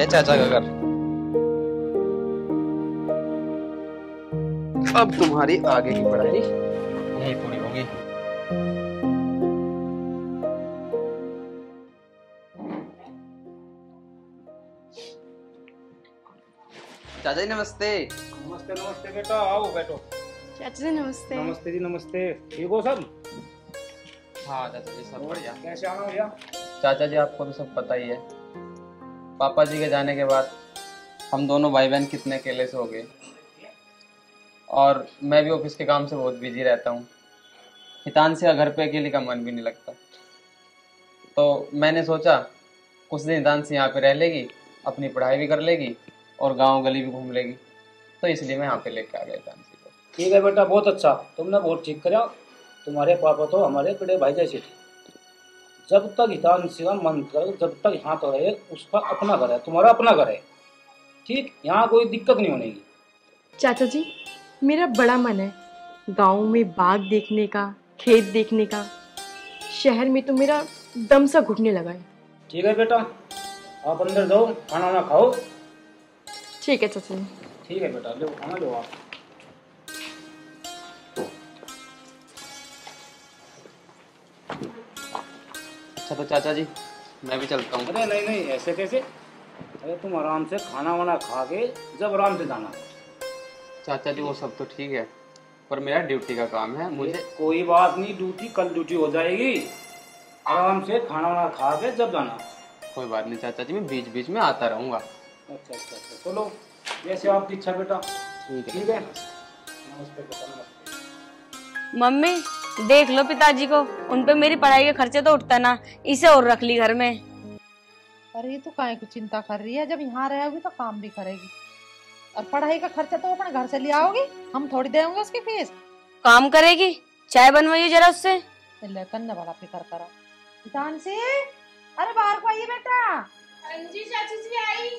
चाचा का घर। अब तुम्हारी आगे की पढ़ाई यही पूरी होगी। चाचा जी नमस्ते। नमस्ते नमस्ते बेटा, आओ बैठो। चाचा जी नमस्ते। नमस्ते जी नमस्ते। ठीक हो सब? हाँ चाचा जी सब बढ़िया। कैसे आना भैया? चाचा जी आपको तो सब पता ही है, पापा जी के जाने के बाद हम दोनों भाई बहन कितने अकेले से हो गए। और मैं भी ऑफिस के काम से बहुत बिजी रहता हूँ। हितांशी का घर पे अकेले का मन भी नहीं लगता। तो मैंने सोचा कुछ दिन हितांशी यहाँ पे रह लेगी, अपनी पढ़ाई भी कर लेगी और गांव गली भी घूम लेगी। तो इसलिए मैं यहाँ पे लेके आ गया हितांशी को। ठीक है बेटा, बहुत अच्छा, तुमने बहुत ठीक करा। तुम्हारे पापा तो हमारे बड़े भाई जैसे थे। जब तक हितांशी का मन कर, जब तक यहाँ तो रहे, उसका अपना घर है, तुम्हारा अपना घर है। ठीक, यहाँ कोई दिक्कत नहीं होने की। चाचा जी मेरा बड़ा मन है गांव में बाग देखने का, खेत देखने का। शहर में तो मेरा दम सा घुटने लगा है। ठीक है बेटा, आप अंदर जाओ, खाना वाना खाओ। ठीक है चाचा जी। ठीक है बेटा, लो खाना लो आप। अच्छा तो चाचा जी मैं भी चलता हूँ। अरे नहीं नहीं, ऐसे कैसे? अरे तुम आराम से खाना वाना खा के जब आराम से जाना। चाचा जी वो सब तो ठीक है, पर मेरा ड्यूटी का काम है। मुझे कोई बात नहीं, ड्यूटी कल ड्यूटी हो जाएगी। आराम से खाना वाना खा के जब जाना। कोई बात नहीं चाचा जी, मैं बीच बीच में आता रहूँगा। अच्छा अच्छा अच्छा, चलो जैसे आपकी इच्छा बेटा। ठीक है। ठीक है, नमस्ते बेटा, नमस्ते। मम्मी देख लो पिताजी को, उन पे मेरी पढ़ाई के खर्चे तो उठता ना, इसे और रख ली घर में। अरे ये तो काहे को चिंता कर रही है, जब यहाँ रहेगी तो काम भी करेगी और पढ़ाई का खर्चा तो अपने घर से ले आओगी, हम थोड़ी देंगे उसकी फीस। काम करेगी, चाय बनवाइए जरा उससे। ले करने वाला फिकर करा। हितांशी, अरे बाहर को आइए बेटा। जी चाची जी आई।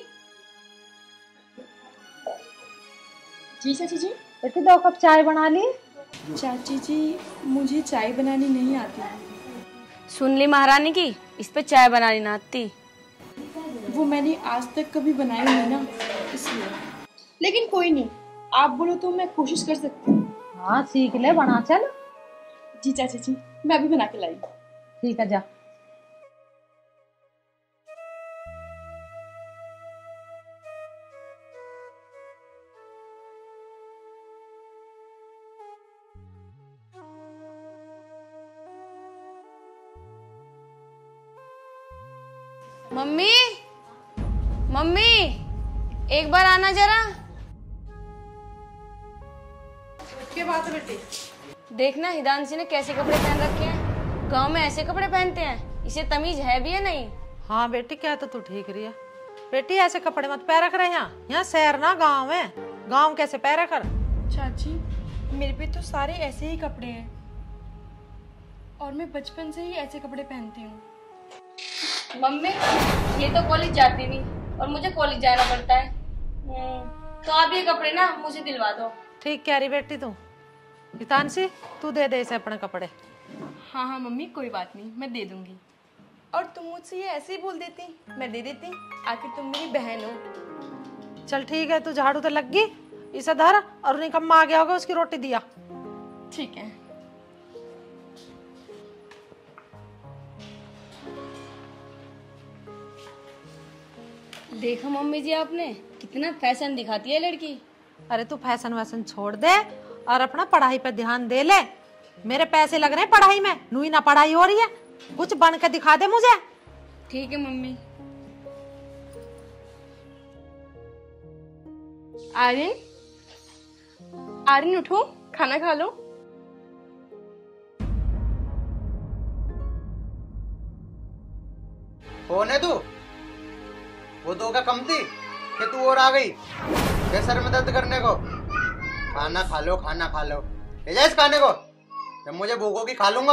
जी चाची जी। बेटी 2 कप चाय बना ली। चाची जी मुझे चाय बनानी नहीं आती। सुन ली महारानी की, इस पे चाय बनानी ना आती। वो मैंने आज तक कभी बनाई नहीं ना, इसलिए। लेकिन कोई नहीं, आप बोलो तो मैं कोशिश कर सकती हूँ। हाँ सीख ले, बना चल। जी चाची जी मैं अभी बना के लाई। ठीक है जा। मम्मी मम्मी एक बार आना जरा। क्या बात है बेटी? देखना हिदांशी ने कैसे कपड़े पहन रखे हैं। गांव में ऐसे कपड़े पहनते हैं, इसे तमीज है भी या नहीं? हाँ बेटी, क्या तो तू ठीक रही है। बेटी ऐसे कपड़े मत पैर रख रहे यहाँ, यहाँ शहर ना गाँव है। गाँव कैसे पैर रख? चाची मेरे पे तो सारे ऐसे ही कपड़े हैं और मैं बचपन से ही ऐसे कपड़े पहनती हूँ। मम्मी ये तो कॉलेज जाती नहीं और मुझे कॉलेज जाना पड़ता है। तो आप ये कपड़े ना मुझे दिलवा दो। ठीक कह रही बेटी तू। हितांशी तू दे दे इसे अपने कपड़े। हाँ हाँ मम्मी कोई बात नहीं, मैं दे दूंगी। और तुम मुझसे ये ऐसे ही बोल देती, मैं दे देती। आखिर तुम मेरी बहन हो। चल ठीक है, तू झाड़ू तो लग गई, इसे धर और निकम्मा आ गया होगा उसकी रोटी दिया। ठीक है। देखा मम्मी जी आपने, कितना फैशन दिखाती है लड़की। अरे तू फैशन वैशन छोड़ दे और अपना पढ़ाई पे ध्यान दे ले। मेरे पैसे लग रहे हैं पढ़ाई में, नूई ना पढ़ाई हो रही है। कुछ बन के दिखा दे मुझे। ठीक है मम्मी। आर्यन, आर्यन उठो, खाना खा लो। कौन है तू? वो 2 का कम थी कि तू और आ गई क्या सर में दर्द करने को? खाना खा लो, खाना खा लो। ले जा इस खाने को, जब मुझे भूख होगी खा लूंगा।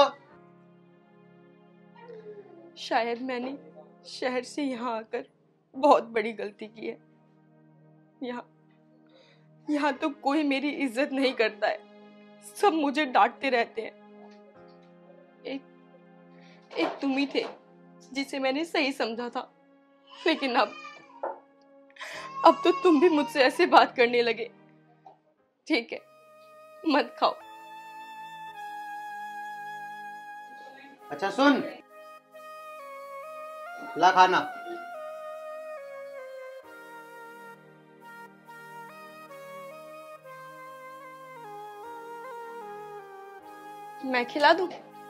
शायद मैंने शहर से यहाँ आकर बहुत बड़ी गलती की है। यहाँ तो कोई मेरी इज्जत नहीं करता है, सब मुझे डांटते रहते हैं। एक तुम ही थे जिसे मैंने सही समझा था, लेकिन अब अब तो तुम भी मुझसे ऐसे बात करने लगे। ठीक है, मत खाओ। अच्छा सुन, ला खाना। मैं खिला दूं?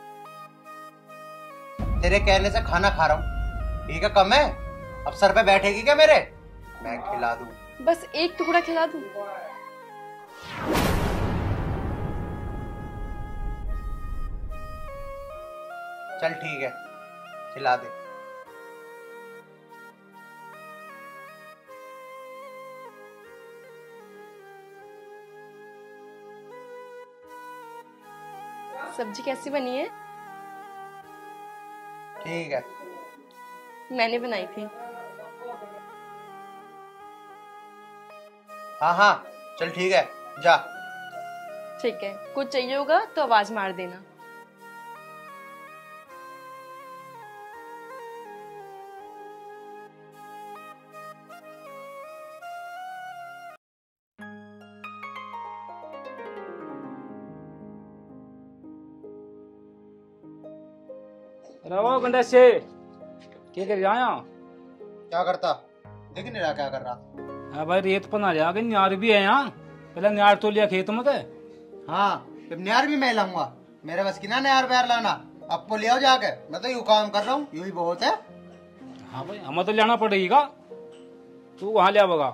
तेरे कहने से खाना खा रहा हूँ, ठीक है? कम है? अब सर पे बैठेगी क्या मेरे? मैं खिला दूं। बस एक टुकड़ा खिला दूं? चल ठीक है, खिला दे। सब्जी कैसी बनी है? ठीक है। मैंने बनाई थी। हाँ हाँ, चल ठीक है, जा। ठीक है, कुछ चाहिए होगा तो आवाज मार देना। रहो गंडा से क्या कर आया? क्या करता? देख नहीं रहा क्या कर रहा? हाँ भाई, रेत पना लिया कि न्यार भी है यहाँ। पहले न्यार तो लिया खेत में के। हाँ, फिर न्यार भी मैं लाऊंगा। मेरे बस की ना न्यार बैर लाना। अब को ले आओ जाके, मैं तो यूं काम कर रहा हूँ, यूं ही बहुत है। हाँ भाई, हमें तो लेना पड़ेगा, तू वहां ले आवेगा।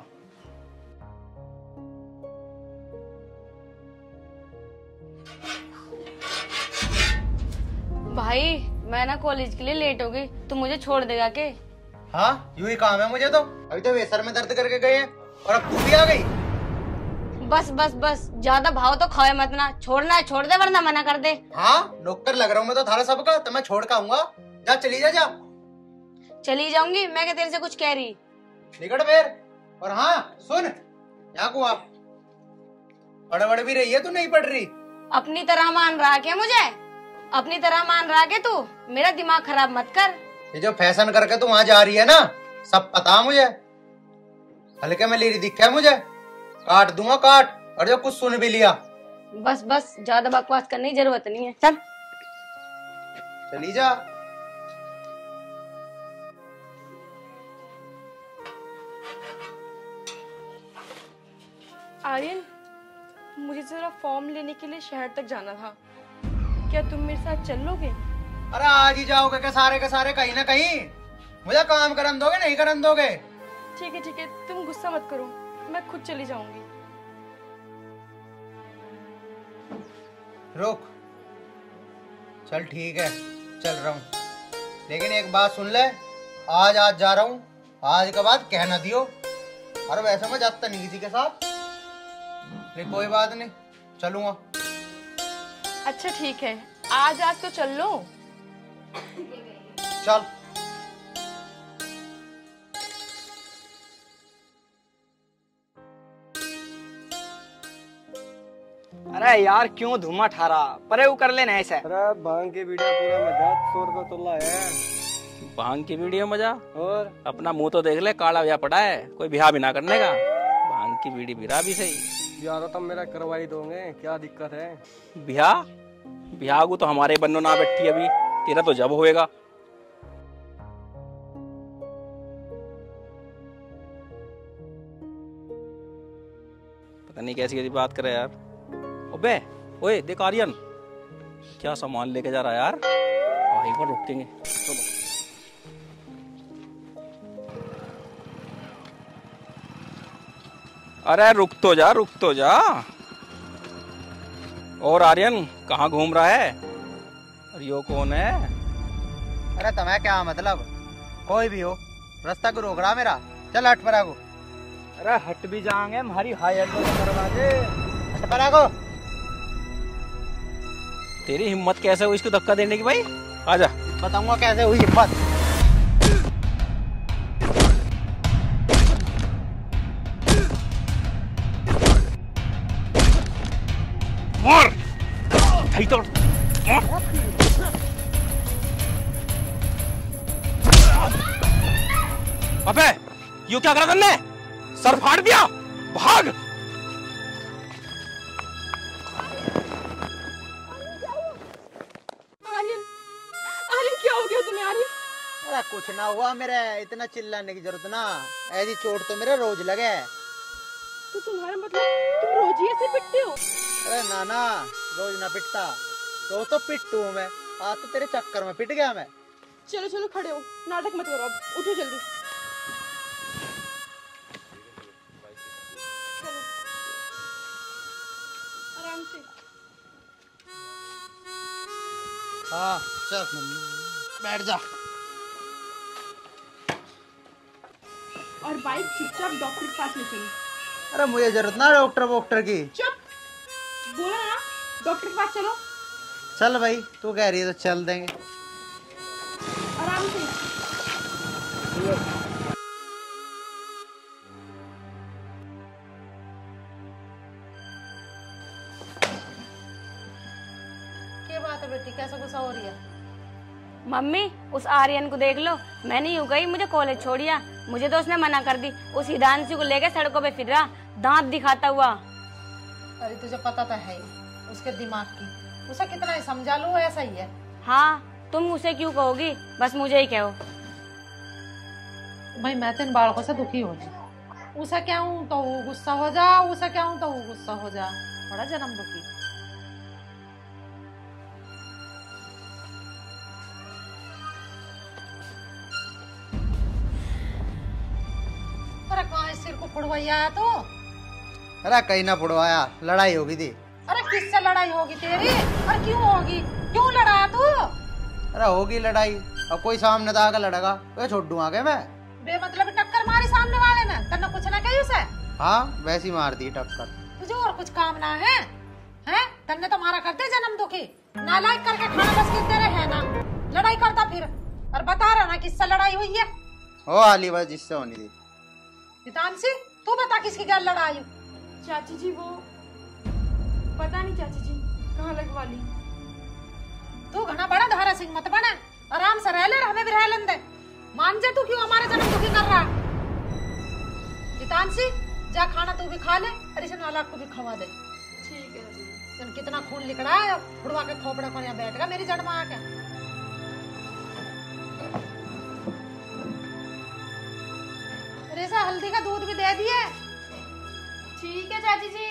भाई मैं ना कॉलेज के लिए लेट हो गई, तो मुझे छोड़ देगा के? हाँ, यूं ही काम है मुझे तो। अभी तो वे सर में दर्द करके गए हैं और अब तू भी आ गई। बस बस बस, ज्यादा भाव तो खाए मत ना। छोड़ना है छोड़ दे, वरना मना कर दे। हाँ, नौकर लग रहा हूँ मैं तो थारा सबका, तो मैं छोड़ के आऊंगा। जा, चली जा। जा चली जाऊंगी मैं, क्या तेरे से कुछ कह रही? निकट मेर। और हाँ सुन, यहाँ को आप बड़े बड़े भी रही है, तू नहीं पढ़ रही। अपनी तरह मान रहा क्या मुझे? अपनी तरह मान रहा के तू? मेरा दिमाग खराब मत कर। ये जो फैशन करके तू वहां जा रही है ना, सब पता मुझे। हल्के में ले रही दिखा है मुझे, काट दूंगा काट। और जो कुछ सुन भी लिया। बस बस, ज्यादा बकवास करने की जरूरत नहीं है, चल। चली जा। आर्यन, मुझे जरा फॉर्म लेने के लिए शहर तक जाना था, क्या तुम मेरे साथ चल लोगे? अरे आज ही जाओगे के सारे कहीं ना कहीं? मुझे काम करन दोगे नहीं करन दोगे? ठीक है, तुम गुस्सा मत करो, मैं खुद चली जाऊंगी। रुक, चल ठीक है, चल रहा हूँ, लेकिन एक बात सुन ले, आज जा रहा हूँ, आज के बाद कहना दियो। अरे वैसे मैं जाता नहीं किसी के साथ, लेकिन कोई बात नहीं, चलूंगा। अच्छा ठीक है, आज तो चल लो। चल। अरे यार क्यों धुआं ठारा, परे वो कर लेना ऐसे। अरे भांग की वीडियो पूरा मजा 100 रुपया तोला है। भांग की वीडियो मजा? और अपना मुंह तो देख ले, काला ब्याह पड़ा है, कोई ब्याह भी ना करने का। भांग की बीड़ी बिरा भी सही। यार तुम मेरा करवाई दोगे, क्या दिक्कत है? ब्याह को तो हमारे बन्नो ना बैठी अभी, तेरा तो जब होएगा। पता नहीं कैसी कैसी बात करे यार। अबे ओए देख आर्यन, क्या सामान लेके जा रहा है यार। वहीं पर रुकेंगे, चलो। अरे रुक तो जा। और आर्यन कहाँ घूम रहा है? और यो कौन है? अरे तुम्हें क्या मतलब? कोई भी हो, रास्ता को रोक रहा मेरा। चल हट पर आगो। अरे हट भी जाएंगे, हमारी हाई करवा दे। हट पर आगो। तेरी हिम्मत कैसे हुई इसको धक्का देने की भाई? आजा बताऊंगा कैसे हुई हिम्मत। मार तो अबे यो क्या करा तुमने? सर फाड़ दिया, भाग। आर्यन, आर्यन क्या हो गया तुम्हें आर्यन? अरे कुछ ना हुआ मेरे, इतना चिल्लाने की जरूरत ना, ऐसी चोट तो मेरे रोज लगे। तो तुम्हारा मतलब तुम रोज ही ऐसे पिटते हो? अरे नाना, रोज ना पिटता, तो पिट्टू हूँ मैं, आज तो तेरे चक्कर में पिट गया मैं। चलो चलो खड़े हो, नाटक मत करो, अब उठो जल्दी। चलो आराम से। हाँ चल बैठ जा। और बाइक चुपचाप डॉक्टर के पास ले चलो। अरे मुझे जरूरत ना डॉक्टर वॉक्टर की। चुप, बोला ना डॉक्टर के पास चलो। चल भाई, तू कह रही है तो चल देंगे। आराम से। क्या बात है बेटी, कैसा गुस्सा हो रही है? मम्मी उस आर्यन को देख लो, मैं नहीं यूं गई, मुझे कॉलेज छोड़िया, मुझे तो उसने मना कर दी। उस हिदांशु को लेकर सड़कों पे फिर रहा, दांत दिखाता हुआ। अरे तुझे पता तो है ही उसके दिमाग की, उसे कितना ही समझा लो, ऐसा ही है। हाँ तुम उसे क्यों कहोगी, बस मुझे ही कहो। भाई मैं तो इन बालकों से दुखी हो जाऊँ, उसे क्या हूँ तो वो गुस्सा हो जा, उसे क्या हूँ तो वो गुस्सा हो जा, बड़ा जन्म दुखी। अरे कहाँ इस सिर को फुड़वाइया है तो? अरे कहीं ना फुड़वाया, लड़ाई होगी थी। अरे किससे लड़ाई होगी तेरी, और क्यों होगी, क्यों लड़ा तू? अरे होगी लड़ाई, अब कोई सामने आकर लड़ेगा तो छोड़ दूं आगे मैं। बेमतलब टक्कर मारी सामने वाले ने, तन्ने कुछ ना कही उसे? हाँ वैसी मार दी टक्कर। तुझे और कुछ काम ना है? हैं? तन्ने तो मारा करते जन्म दुखी, नालायक करके खाना बस कितने रहे ना, लड़ाई करता फिर, और बता रहा ना किससे लड़ाई हुई है? ओ आली बस जिससे होनी थी। हितांशी तू बता किसकी क्या लड़ाई? चाची जी वो पता नहीं चाची जी कहाँ लगवा ली। तू घना बड़ा धारा सिंह मत बना, आराम से रह ले, हमें भी रह लेने दे। मान जा तू क्यों हमारे जन्म दुखी कर रहा? हितांशी जा खाना तू भी खा ले, और इस नालायक को भी खवा दे। ठीक है जी। कितना खून निकला है, फुड़वा के खोपड़ा को यहाँ बैठ गया मेरी जड़ में आके। रेसा हल्दी का दूध भी दे दिए। ठीक है चाची जी।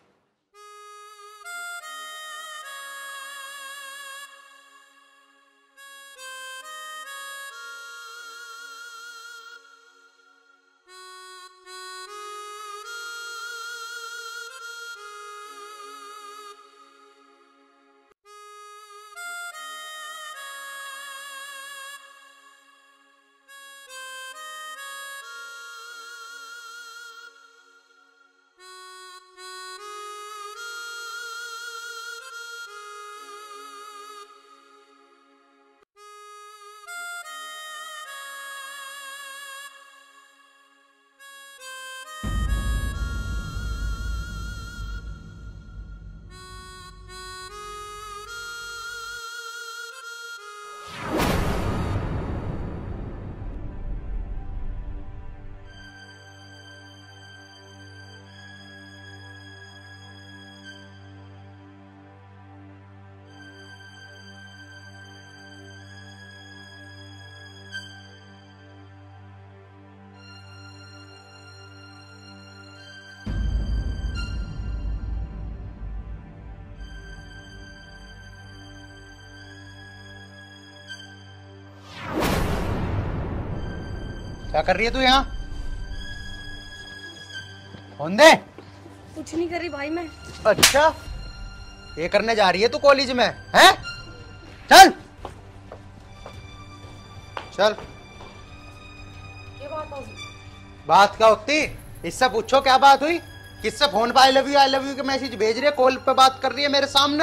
क्या कर रही है तू यहाँ? फोन दे। कुछ नहीं कर रही भाई मैं। अच्छा ये करने जा रही है तू कॉलेज में, हैं? चल चल। ये बात होगी? बात क्या होती, इससे पूछो क्या बात हुई, किससे फोन पे आई लव यू के मैसेज भेज रही है, कॉल पे बात कर रही है मेरे सामने।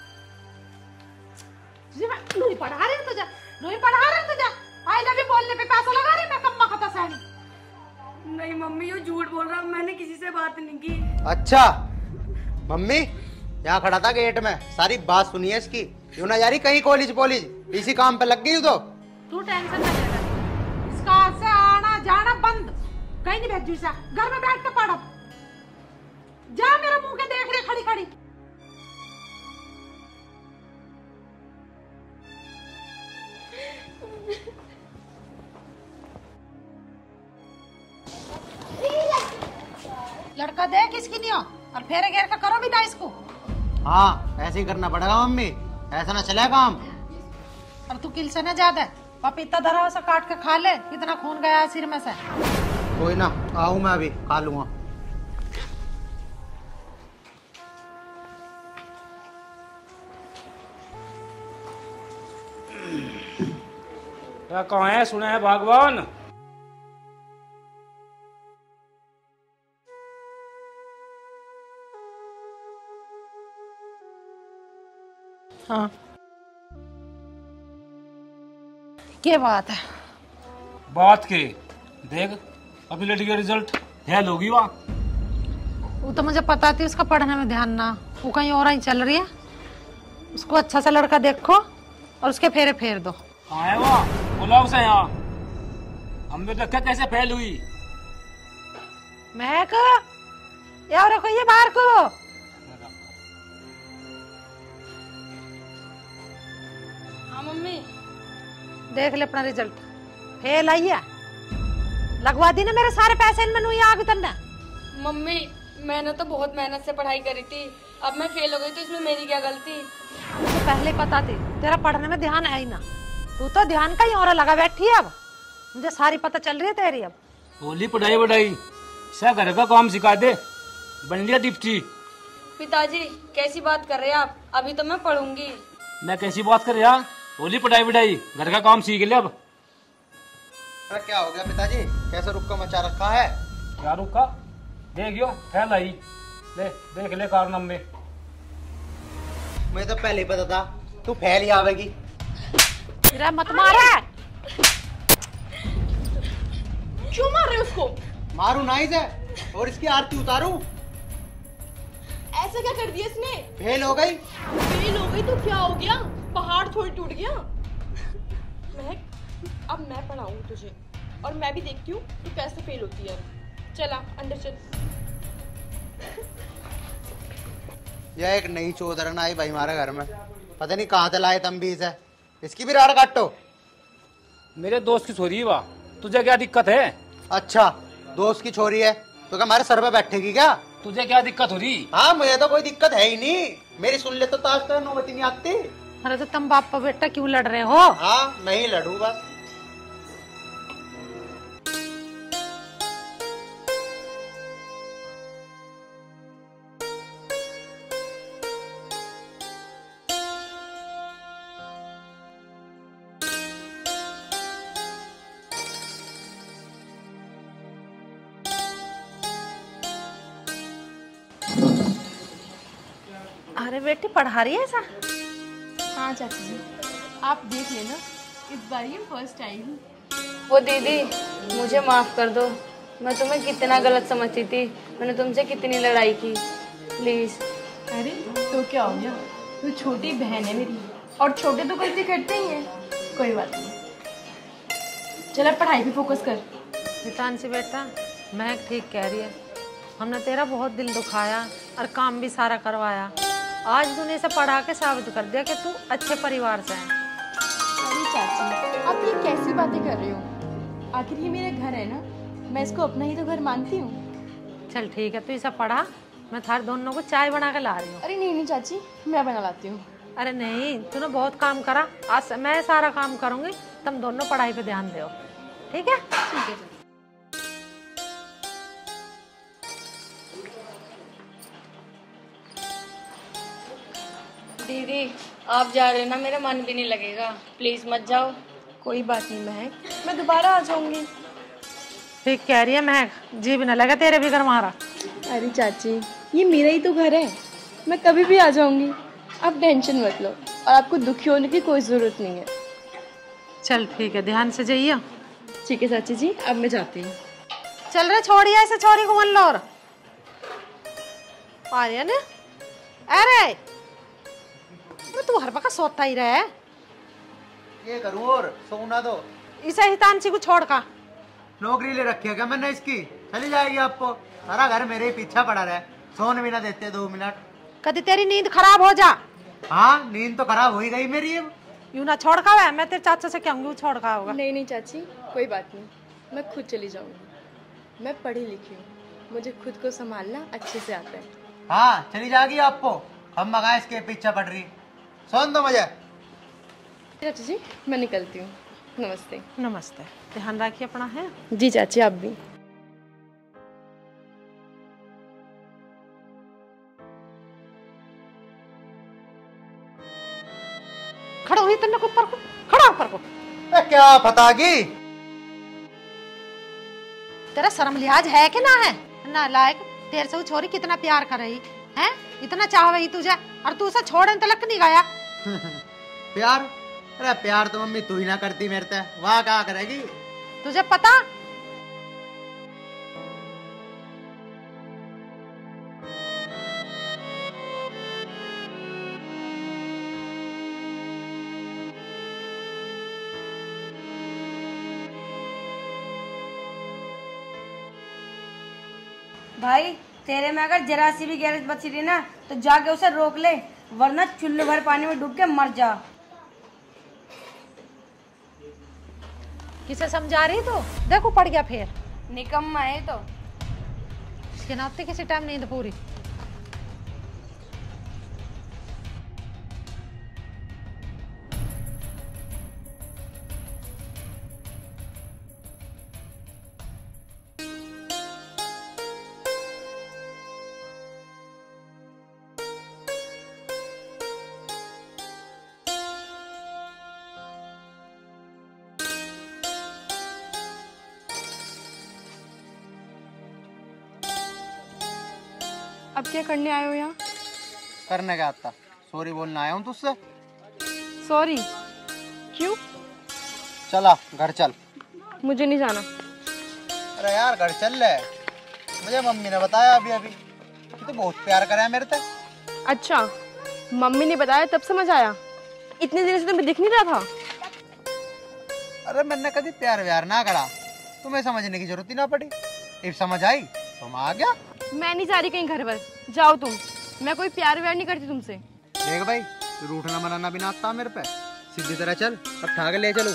नहीं पढ़ा रहे तुझे, नहीं पढ़ा रहे तुझे, आई लव यू बोलने पे पैसा लगा रहे, मैं कम्मा खता सहनी। नहीं मम्मी ये झूठ बोल रहा, मैंने किसी से बात नहीं की। अच्छा मम्मी यहाँ खड़ा था गेट में, सारी बात सुनी है इसकी, क्यों ना जा रही कहीं कॉलेज इसी काम पे लग गई तो। तू टेंशन न ले, इसका आज से आना जाना बंद, कहीं नहीं भेजू इसे, घर में बैठ के पढ़। जा मेरा मुंह के देख रही खड़ी खड़ी। लड़का देख इसकी नहीं हो और फेरे घेर का करो भी था इसको। हाँ ऐसे ही करना पड़ेगा मम्मी, ऐसा ना चले काम। और तू किल से ना ज्यादा पपीता धरा उसे काट के खा ले, कितना खून गया है सिर में से। कोई ना, आऊं मैं अभी खा लूंगा। क्या कहाँ है, सुना है भगवान? हाँ क्या बात है? बात के देख, अभी लड़की का रिजल्ट फेल होगी वहाँ। वो तो मुझे पता थी उसका पढ़ने में ध्यान ना, वो कहीं और ही चल रही है। उसको अच्छा सा लड़का देखो और उसके फेरे फेर दो। कहाँ है वो? बुलाओ उसे यहाँ। हमने देखा कैसे फेल हुई। महक, यार रखो ये बाहर को। हाँ मम्मी। देख ले अपना रिजल्ट, फेल आई है। लगवा दी ना मेरे सारे पैसे इनमें, नहीं आगे तन्ने। मम्मी मैंने तो बहुत मेहनत से पढ़ाई करी थी, अब मैं फेल हो गई तो इसमें मेरी क्या गलती? मुझे पहले पता थी तेरा पढ़ने में ध्यान है ही ना, तू तो ध्यान का ही और लगा बैठी है। अब मुझे सारी पता चल रही है तेरी। अब बोली पढ़ाई बढ़ाई, सब घर का काम सिखा दे, बन लिया डिप्टी। पिताजी कैसी बात कर रहे हैं आप? अभी तो मैं पढ़ूंगी। मैं कैसी बात कर रहा? बोली पढ़ाई बढ़ाई, घर का काम सीख ले अब। अरे क्या हो गया पिताजी, कैसे रुक का मचा रखा है? क्या रुका? देखियो फेल आई, ले देख ले कारनामे। मुझे तो पहले ही पता था तू फेल ही आवेगी। मेरा मत मारे। क्यों मार रहे उसको? मारू नाइस है और इसकी आरती उतारू। ऐसा क्या कर दिया इसने? फेल हो गई। फेल हो गई तो क्या हो गया? पहाड़ थोड़ी टूट गया। महक, अब मैं पढ़ाऊँ तुझे और मैं भी देखती हूँ तू कैसे फेल होती है। चला अंदर चल। यह एक नई चौधरन आई भाई हमारे घर में, पता नहीं कहाँ से लाए तुम भी इसे। इसकी भी राड़ काटो। मेरे दोस्त की छोरी वाह, तुझे क्या दिक्कत है? अच्छा दोस्त की छोरी है तो क्या हमारे सर पे बैठेगी क्या? तुझे क्या दिक्कत हो रही? हाँ मुझे तो कोई दिक्कत है ही नहीं, मेरी सुन ले तो ताश का नौबती नहीं आती। अरे तो तुम बाप का बेटा क्यों लड़ रहे हो? हाँ मैं ही लड़ू बस। अरे बेटी पढ़ा रही है ऐसा? हाँ चाची जी, आप देख लेना, इस बार ये फर्स्ट आई हूँ। वो दीदी मुझे माफ कर दो, मैं तुम्हें कितना गलत समझती थी, मैंने तुमसे कितनी लड़ाई की, प्लीज। अरे तो क्या हो गया, तू छोटी बहन है मेरी और छोटे तो गलती करते ही हैं, कोई बात नहीं। चल अब पढ़ाई पे फोकस कर। हितांशी बेटा, महक ठीक कह रही है, हमने तेरा बहुत दिल दुखाया और काम भी सारा करवाया। आज तूने इसे पढ़ा के साबित कर दिया कि तू अच्छे परिवार से है। अरे चाची, आप ये कैसी बातें कर रहे हो? आखिर ये मेरा घर है ना, मैं इसको अपना ही तो घर मानती हूँ। चल ठीक है, तू इसे पढ़ा, मैं थार दोनों को चाय बना के ला रही हूँ। अरे नहीं नहीं चाची, मैं बना लाती हूँ। अरे नहीं, तूने बहुत काम करा, आज मैं सारा काम करूँगी, तुम दोनों पढ़ाई पे ध्यान दो, ठीक है? ठीक है। दीदी आप जा रहे हो ना, मेरा मन भी नहीं लगेगा, प्लीज मत जाओ। कोई बात नहीं महक, मैं दोबारा आ जाऊंगी। ठीक कह रही है महक, जी भी न लगा तेरे भी घर मारा। अरे चाची, ये मेरा ही तो घर है, मैं कभी भी आ जाऊंगी, आप टेंशन मत लो और आपको दुखी होने की कोई जरूरत नहीं है। चल ठीक है, ध्यान से जाइए। ठीक है चाची जी, अब मैं जाती हूँ। चल रहे, छोड़िए ऐसे छोरी को मन लो। और आ रही है ना? अरे तू हर वक्त सोता ही रहे। ये करूँ और सोना दो। इसे हितांशी को छोड़ का। नौकरी ले रखी है क्या मैंने इसकी? चली जाएगी आपको। सारा घर मेरे ही पीछा पड़ा रहे, सोने भी ना देते 2 मिनट। कभी तेरी नींद खराब हो जा। हाँ नींद तो खराब हो ही गई मेरी अब। यूं ना छोड़ का है, मैं तेरे चाचा से कहूंगी वो छोड़ का होगा। नहीं नहीं चाची, कोई बात नहीं, मैं खुद चली जाऊंगी। मैं पढ़ी लिखी हूँ, मुझे खुद को संभालना अच्छे से आता है। हाँ चली जाएगी आपको, हम मगा इसके पीछा पड़ रही। सोन दो मुझे। चाची जी मैं निकलती हूँ, नमस्ते। नमस्ते, ध्यान रखिए अपना है। जी चाची आप भी। खड़ा हुई तन्ने ऊपर को, खड़ा ऊपर को। क्या फतागी, तेरा शर्म लिहाज है कि ना है? ना लायक, तेरे से वो छोरी कितना प्यार कर रही है, इतना चाह रही तुझे, और तू उसे छोड़ने तलक नहीं गया। प्यार? अरे प्यार तो मम्मी तू ही ना करती मेरे से, वाह क्या करेगी? तुझे पता भाई तेरे में अगर जरा सी भी गैरेज बची रही ना तो जाके उसे रोक ले, वरना चुल्लू भर पानी में डूब के मर जा। किसे समझा रही तू? देखो पड़ गया फिर। निकम्मा है तो। इसके नाते किसी टाइम नींद पूरी। अब क्या करने आए हो यहाँ? करने का आता, सॉरी बोलना आया हूँ तुझसे। सॉरी? क्यों? चला घर चल। मुझे नहीं जाना। अरे यार घर चल ले, मुझे मम्मी ने बताया अभी अभी कि तू बहुत प्यार करे है मेरे से। अच्छा, मम्मी ने बताया तब समझ आया? इतने दिन से तुम्हें दिख नहीं रहा था? अरे मैंने कभी प्यार व्यार ना करा, तुम्हें समझने की जरूरत ही ना पड़ी। अब समझ आई तुम आ गया। मैं नहीं जा रही कहीं घर पर, जाओ तुम। मैं कोई प्यार व्यार नहीं करती तुमसे। देख भाई, रूठना मनाना भी ना आता मेरे पे, सीधी तरह चल, अब ठा के ले चलूं।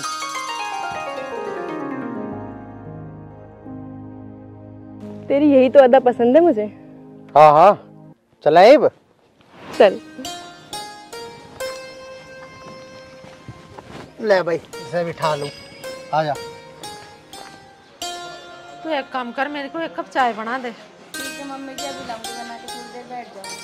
तेरी यही तो अदा पसंद है मुझे। हाँ हाँ चला अब चल। ले भाई इसे भी ठा लूं, आजा। तू एक काम कर, मेरे को 1 कप चाय बना दे। ठीक है मम्मी जी, अभी लाऊंगी बना के, थोड़ी देर बैठ जाओ।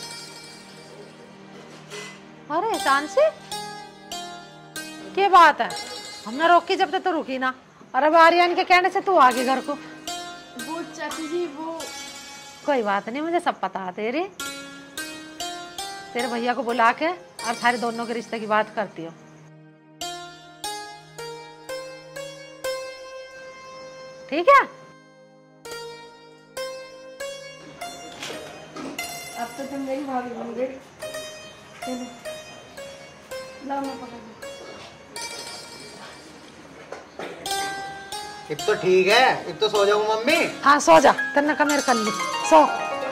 अरे चांसी क्या बात है, हमने रोकी जब तक तो रुकी ना, और अब आर्यन के कहने से तू आ गई घर को। वो चाची जी वो कोई बात नहीं, मुझे सब पता है। तेरे भैया को बुला के और सारे दोनों के रिश्ते की बात करती हो। ठीक है, अब तो तुम मेरी भाभी बन गई। चलो लाओ मैं पकड़ दूं। अब तो ठीक है, अब तो सो जाऊं मम्मी। हाँ सो जा, तेने का मेरे कर ली, सो।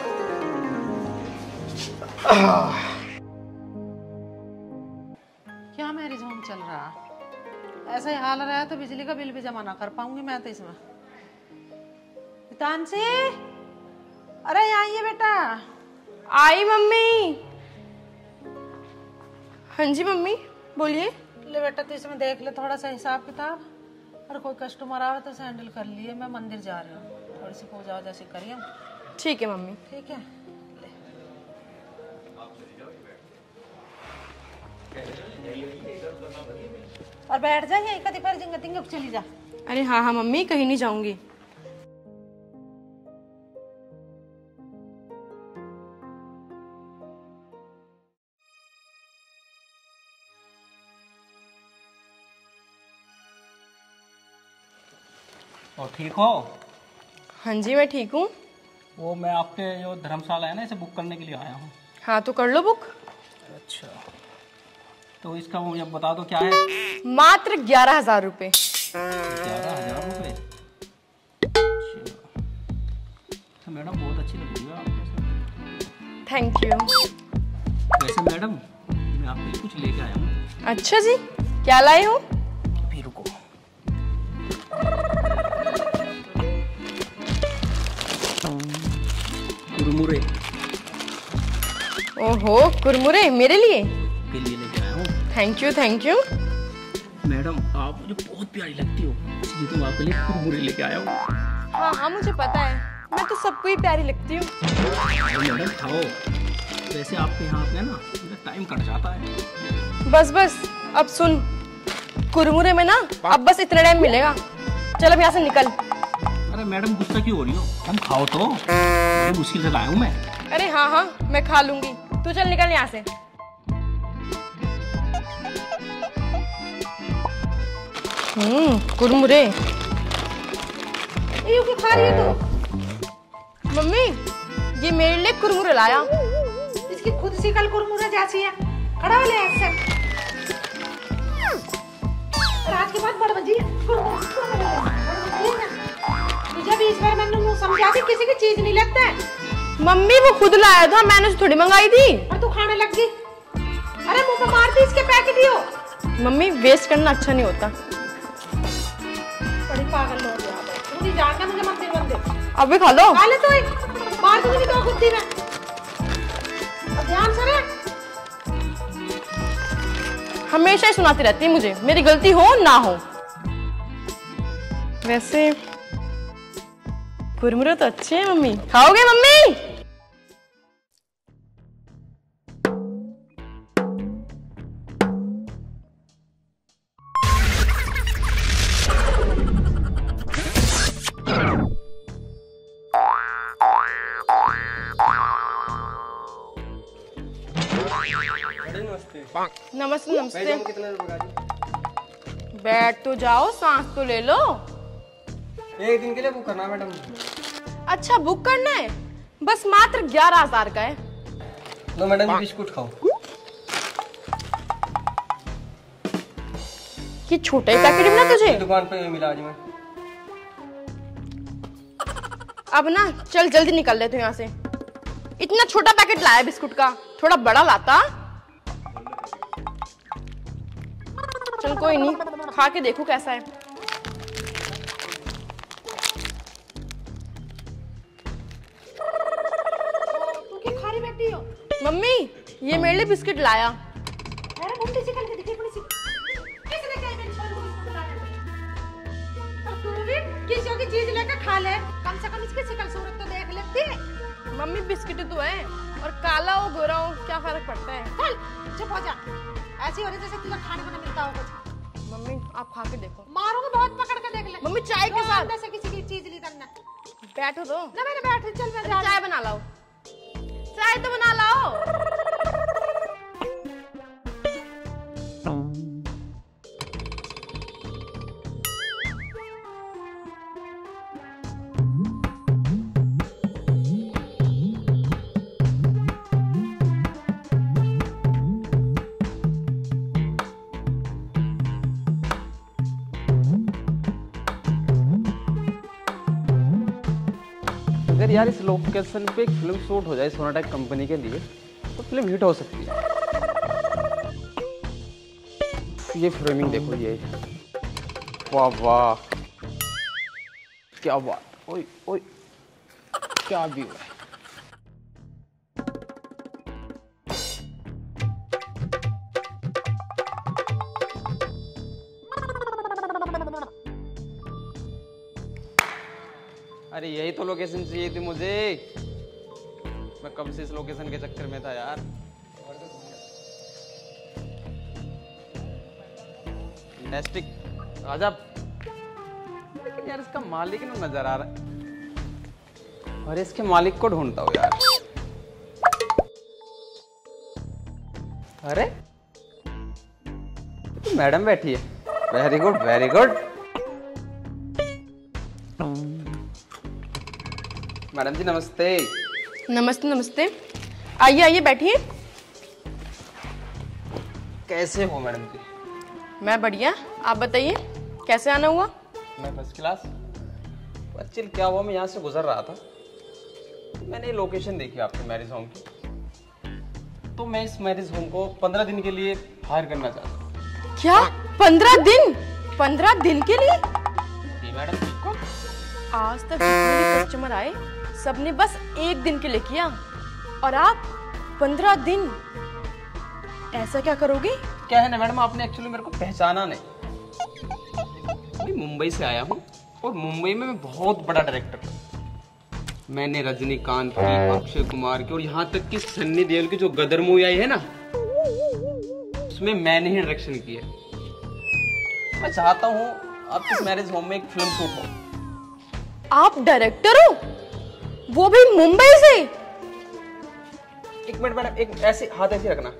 क्या मैरिज होम चल रहा, ऐसा ही हाल रहा तो बिजली का बिल भी जमा ना कर पाऊंगी मैं तो इसमें। तानसी, अरे यहाँ आइए बेटा। आई मम्मी। हाँ जी मम्मी बोलिए। ले बेटा तू इसमें देख ले थोड़ा सा हिसाब किताब, और कोई कस्टमर आवे तो हैंडल कर लिए। मैं मंदिर जा रही हूँ, थोड़ी सी पूजा वूजा सी करिए। ठीक है मम्मी। ठीक है, और बैठ जा यहीं कभी फिर जिंग चली जा। अरे हाँ हाँ मम्मी, कहीं नहीं जाऊंगी। और ठीक हो? हाँ जी मैं ठीक हूँ। वो मैं आपके जो धर्मशाला है ना, इसे बुक करने के लिए आया हूँ। हाँ तो कर लो बुक। अच्छा, तो इसका मुझे बता दो क्या है। मात्र 11,000 रुपये। 11,000 रुपये? वैसे मैडम बहुत अच्छी लग रही है आप। Thank you. वैसे मैडम मैं आपके लिए कुछ लेके आया हूँ। अच्छा जी, क्या लाए हो? अभी रुको। कुरमुरे ओहो, कुरमुरे मेरे लिए? के लिए लेके आया हूँ। Thank you thank you. Madam आप मुझे बहुत प्यारी लगती हो, इसलिए तो आपके लिए कुरमुरे लेके आया हूँ। हाँ हाँ मुझे पता है, मैं तो सबको ही प्यारी लगती हूँ। मैडम खाओ। वैसे आपके यहाँ पे ना मेरा टाइम कट जाता है। बस बस अब सुन, कुरमुरे में ना अब बस इतना टाइम मिलेगा। चल अब यहाँ से निकल। अरे मैडम गुस्सा क्यों हो रही हो? हम खाओ तो, मुश्किल से लाया हूँ मैं। अरे हाँ हाँ मैं खा लूंगी, तू चल निकल यहाँ से। कुरमुरे ये क्यों खा रही है तू? मम्मी ये मेरे लिए कुरमुरे लाया। इसकी खुद सी कल कुरमुरे जैसी है, खड़ा हो ले ऐसे। आज के बाद बड़बजी मुझे भी इस बार मैंने समझा कि किसी की चीज नहीं लगता है। मम्मी वो खुद लाया था, मैंने उसे थोड़ी मंगाई थी। और तू खाने लग गई। अरे मुंह पे मार दी इसके पैकेट ही हो। मम्मी वेस्ट करना अच्छा नहीं होता। बड़ी पागल हो गया है। तू नहीं जानता मुझे मंदिर मंदिर। अबे खा लो। खा ले तो मार दूंगी तो गुद्दी में। अब ध्यान से रह। हमेशा ही सुनाती रहती है मुझे, मेरी गलती हो ना हो। वैसे कुरमुरे तो अच्छे हैं मम्मी, खाओगे मम्मी? नमस्ते नमस्ते। कितने रुपए का? बैठ तो जाओ, सांस तो ले लो। एक दिन के लिए बुक करना है मैडम। अच्छा बुक करना है, बस मात्र 11,000 का है। लो मैडम बिस्कुट खाओ। ये छोटा ही पैकेट मिला तुझे? दुकान पे मिला आज मैं। अब ना चल जल्दी निकल ले तू यहाँ से। इतना छोटा पैकेट लाया बिस्कुट का, थोड़ा बड़ा लाता। चल कोई नहीं, खा के देखो कैसा है। तू क्या खा रही बैठी हो? मम्मी ये मेरे लिए बिस्किट लाया। अरे मुंडी से करके दिखे बड़ी सी। किसने कहा मेरी छोरी को बिस्कुट लाने? और तू भी किसी की चीज लेकर खा ले, कम से कम इसकी शक्ल सूरत तो देख लेती है। मम्मी बिस्किट तो है, और काला हो गोरा हो क्या फर्क पड़ता है? चल चुप हो जा। ऐसी हो रही जैसे तुझे खाने को ना मिलता हो कुछ। मम्मी आप खा के देखो। मारूंगी बहुत पकड़ के देख ले। मम्मी चाय के साथ। अंदर से किसी की चीज नहीं करना। बैठो तो। ना मैंने बैठ चल मैं जा। चाय बना लाओ, चाय तो बना लाओ। अगर यार इस लोकेशन पे एक फिल्म शूट हो जाए सोनाटेक कंपनी के लिए तो फिल्म हिट हो सकती है। ये फ्रेमिंग देखो, ये वाह वाह क्या बात, ओए ओए क्या व्यू है। अरे यही तो लोकेशन चाहिए थी मुझे, मैं कब से इस लोकेशन के चक्कर में था यार। फैंटास्टिक, गजब। लेकिन यार इसका मालिक ना नजर आ रहा है, और इसके मालिक को ढूंढता हूँ यार। अरे मैडम बैठी है, very good very good. Madam ji नमस्ते। नमस्ते नमस्ते, आइए आइए बैठिए। कैसे हो मैडम जी? मैं बढ़िया, आप बताइए कैसे आना हुआ? मैं फर्स्ट क्लास। एक्चुअली क्या हुआ, मैं यहाँ से गुजर रहा था मैंने लोकेशन देखी आपके मैरिज होम की, तो मैं इस मैरिज होम को 15 दिन के लिए हायर करना चाहता हूँ। क्या 15 दिन? 15 दिन के लिए? जी मैडम, बिल्कुल। आज तक जितने भी कस्टमर आए सबने बस 1 दिन के लिए किया, और आप 15 दिन? ऐसा क्या करोगे? क्या है ना मैडम, आपने एक्चुअली मेरे को पहचाना नहीं। मैं मुंबई से आया हूँ और मुंबई में मैं बहुत बड़ा डायरेक्टर हूँ। मैंने रजनीकांत की, अक्षय कुमार की और यहाँ तक कि सन्नी देओल की जो गदर मूवी आई है ना, उसमें मैंने ही डायरेक्शन की है। मैं चाहता हूँ आपके इस मैरिज होम में एक फिल्म शूट हो। आप डायरेक्टर हो, वो भी मुंबई से? एक मिनट मैडम, एक ऐसे हाथ ऐसे रखना।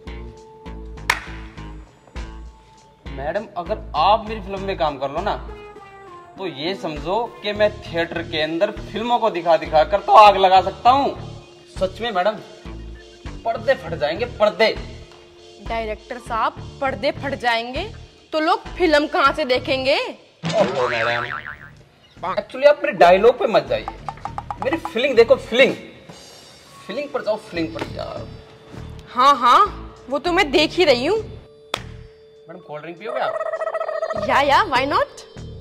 मैडम, अगर आप मेरी फिल्म में काम कर लो ना, तो ये समझो कि मैं थिएटर के अंदर फिल्मों को दिखा दिखा कर तो आग लगा सकता हूँ। सच में मैडम, पर्दे फट जाएंगे, पर्दे। डायरेक्टर साहब, पर्दे फट जाएंगे तो लोग फिल्म कहाँ से देखेंगे? ओहो मैडम, एक्चुअली आप मेरे डायलॉग पे मत जाइए, मेरी फीलिंग देखो, फीलिंग। फीलिंग पर जाओ, फीलिंग पर जाओ। हाँ हाँ, वो तो मैं देख ही रही हूँ। मैडम, कोल्ड ड्रिंक पियोगे आप? या why not.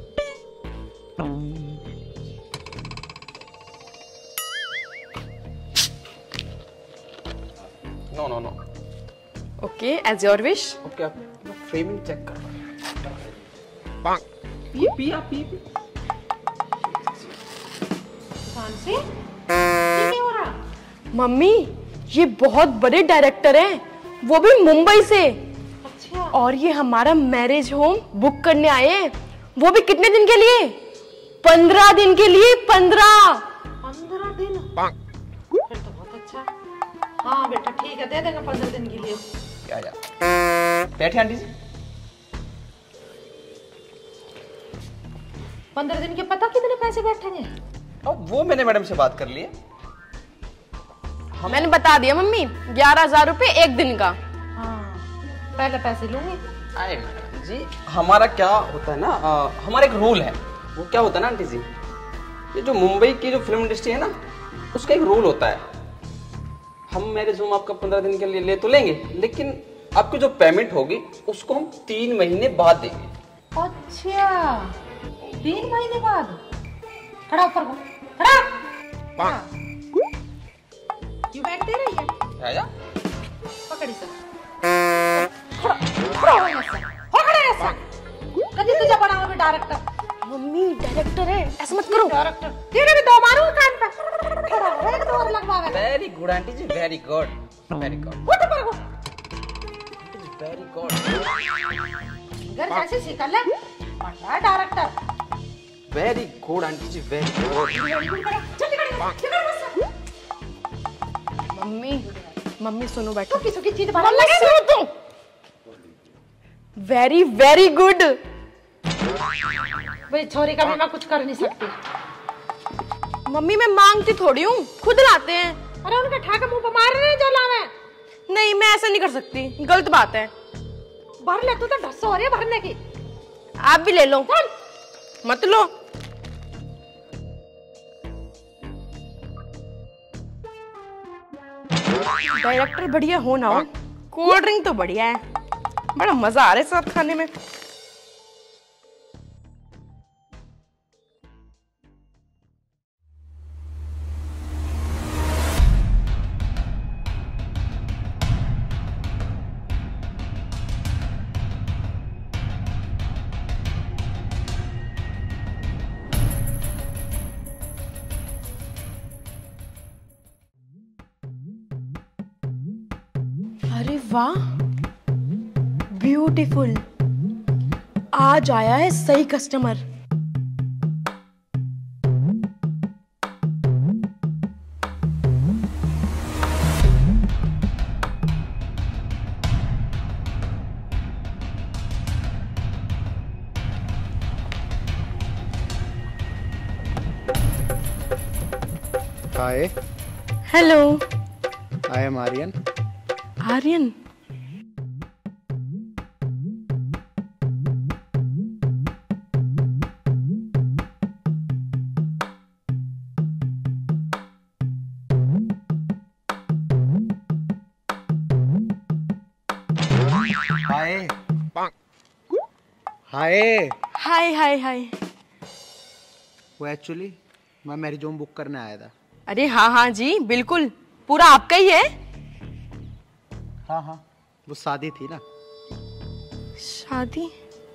No no no. Okay, as your wish. Okay, आप फ्रेमिंग चेक कर। पी पी आप पी पी। से ये क्या हो रहा? मम्मी, ये बहुत बड़े डायरेक्टर हैं, वो भी मुंबई से। अच्छा। और ये हमारा मैरिज होम बुक करने आए हैं, वो भी कितने दिन के लिए? 15 दिन के लिए। 15 दिन? फिर तो बहुत अच्छा। हाँ बेटा, ठीक है, दे देंगे 15 दिन के लिए। क्या जा बैठे आंटी जी। 15 दिन के पता कितने पैसे बैठेंगे? अब वो मैंने मैडम से बात कर ली है। मैंने बता दिया मम्मी, 11,000 रुपए 1 दिन का। हाँ, पहले पैसे लूंगी। अरे मैडम जी, हमारा क्या होता है ना, हमारा एक रूल है। वो क्या होता है ना आंटी जी, ये जो मुंबई की जो फिल्म इंडस्ट्री है ना, उसका एक रूल होता है। हम मैरिज होम आपका 15 दिन के लिए ले तो लेंगे, लेकिन आपकी जो पेमेंट होगी उसको हम 3 महीने बाद देंगे। अच्छा, 3 महीने बाद? खड़ा ऊपर को, खड़ा। यू बैठ दे रही है? आजा। पकड़ी सर। खड़ा हो ऐसा। हो खड़ा ऐसा। कभी तुझे बनाओ भी डायरेक्टर। मम्मी, डायरेक्टर है, ऐसा मत करो। डायरेक्टर तेरे भी 2 मारूं कान पे। खड़ा हो, एक 2 और लगवावे। Very good aunty ji, very good, very good. उठ पर को। Very good. घर जैसे सीख ले। बड़ा director. Very good aunty ji, very good. Mummy सुनो, बैठो। सुखी चीज भरा लगे तुम। Very very good. भाई छोरी का भी मैं कुछ कर नहीं सकती। मम्मी, मैं मांगती थोड़ी हूँ, खुद लाते हैं। अरे उनके ठाके मुंह पे मार रहे जो लावे। नहीं, मैं ऐसा नहीं कर सकती, गलत बात है। भर ले, तू तो ढस्सा हो रही है भरने की। आप भी ले लो। मत लो। डायरेक्टर बढ़िया हो ना हो, कोल्ड ड्रिंक तो बढ़िया है। बड़ा मजा आ रहा है साथ खाने में। अरे वाह, ब्यूटीफुल। आज आया है सही customer. Hi. Hello. I am Aryan. Aryan? Hi hi hi hi hi. वो एक्चुअली मैं मैरिज होम बुक करने आया था। अरे हाँ हाँ जी बिल्कुल, पूरा आपका ही है। हाँ हाँ, वो शादी थी ना। शादी?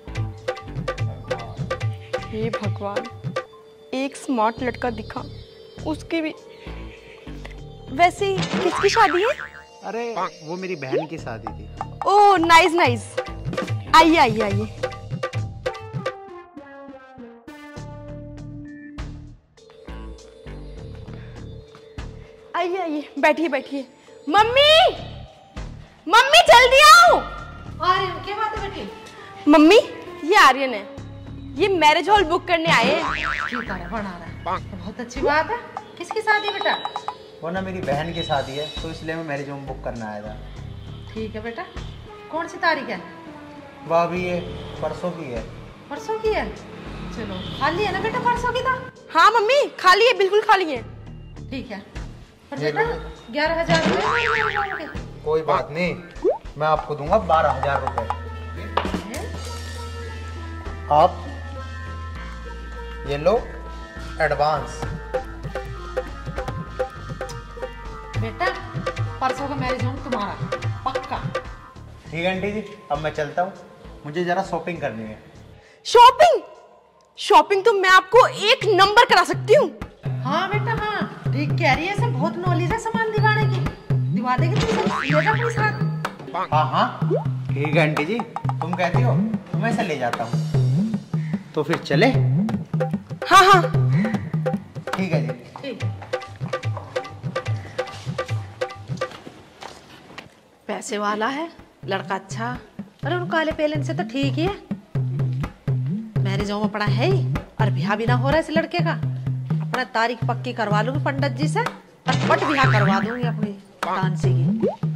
हे भगवान, एक स्मार्ट लड़का दिखा, उसकी भी। वैसे किसकी शादी है? अरे वो मेरी बहन की शादी थी। ओह नाइस नाइस, आइए आइए आइए। आइए आइए, बैठिए बैठिए। मम्मी मम्मी जल्दी आओ। आर्यन क्या बात है बेटी? मम्मी ये आर्यन है, ये मैरिज हॉल बुक करने आए हैं। ठीक है, बना रहा है, तो बहुत अच्छी बात है। किसकी शादी बेटा? वो ना मेरी बहन की शादी है, तो इसलिए मैं मैरिज होम बुक करने आया था। ठीक है बेटा, कौन सी तारीख है? वह अभी ये परसों की है। परसों की है? चलो खाली है ना बेटा परसों की? तो हाँ मम्मी खाली है, बिल्कुल खाली है। ठीक है, पर बेटा 11,000 रुपये। कोई बात नहीं, मैं आपको दूंगा 12,000 रुपए। आप ये लो एडवांस। बेटा परसों का मैरिज होम तुम्हारा पक्का। ठीक है आंटी जी, अब मैं चलता हूँ, मुझे जरा शॉपिंग करनी है। शॉपिंग? शॉपिंग तो मैं आपको एक नंबर करा सकती हूँ। हाँ बेटा हाँ, ठीक कह रही है, सब बहुत नॉलेज है सामान दिवाने की। दिवा देगी तुम सब, बेटा अपने साथ। हाँ हाँ ठीक है आंटी जी, तुम कहती हो तो मैं इसे ले जाता हूँ। तो फिर चले? हाँ हाँ ठीक है जी। ठीक। पैसे वाला है लड़का, अच्छा। अरे उन काले पेलन से तो ठीक ही है, मैरिज होम में पड़ा है ही, और ब्याह भी ना हो रहा है इस लड़के का। अपना तारीख पक्की करवा लूंगी पंडित जी से, और पट ब्याह करवा दूंगी अपनी डांसी की।